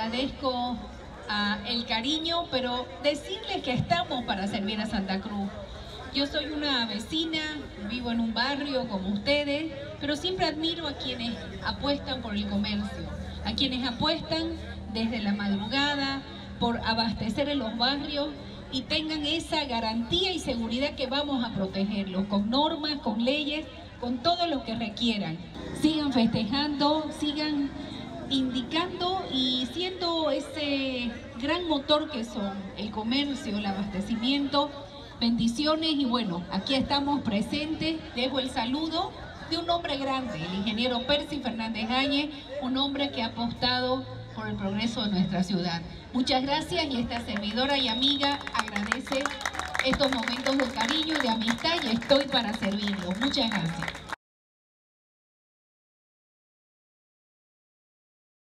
agradezco el cariño, pero decirles que estamos para servir a Santa Cruz. Yo soy una vecina, vivo en un barrio como ustedes, pero siempre admiro a quienes apuestan por el comercio, a quienes apuestan desde la madrugada por abastecer en los barrios y tengan esa garantía y seguridad que vamos a protegerlos con normas, con leyes, con todo lo que requieran. Sigan festejando, sigan indicando y siendo ese gran motor que son el comercio, el abastecimiento. Bendiciones y bueno, aquí estamos presentes. Dejo el saludo de un hombre grande, el ingeniero Percy Fernández Áñez, un hombre que ha apostado por el progreso de nuestra ciudad. Muchas gracias y esta servidora y amiga agradece estos momentos de cariño y de amistad y estoy para servirlos. Muchas gracias.